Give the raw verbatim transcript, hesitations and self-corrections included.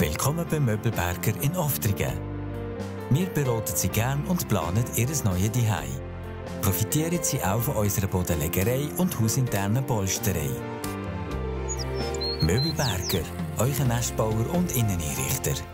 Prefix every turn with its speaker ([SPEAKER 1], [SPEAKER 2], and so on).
[SPEAKER 1] Willkommen bei Möbelberger in Oftringen. Wir beraten Sie gern und planen Ihr neues Zuhause. Profitieren Sie auch von unserer Bodenlegerei und hausinternen Polsterei. Möbelberger, euer Nestbauer und Inneneinrichter.